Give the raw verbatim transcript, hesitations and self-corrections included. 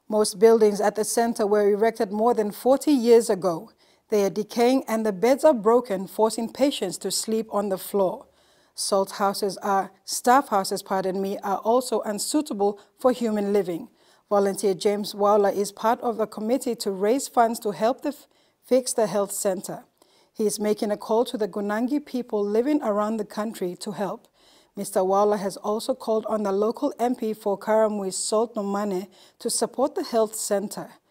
Most buildings at the center were erected more than forty years ago. They are decaying and the beds are broken, forcing patients to sleep on the floor. Salt houses are, staff houses, pardon me, are also unsuitable for human living. Volunteer James Waula is part of a committee to raise funds to help the fix the health center. He is making a call to the Gunangi people living around the country to help. Mister Waula has also called on the local M P for Karamui-Salt Nomane to support the health center.